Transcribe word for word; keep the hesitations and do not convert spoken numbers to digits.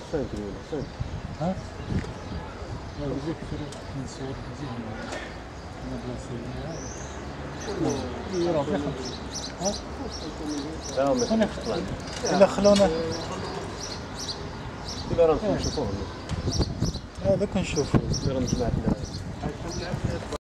خمسة تقول خمسة. ها؟ لا بيجيك من صور بيجيك من بلاصة يروح في خمسة. ها؟ لا ما هنا خطلان. إلا خلونا. إلا رانا نشوفوهم. هذا كنشوفو. إلا رانا جمعتنا.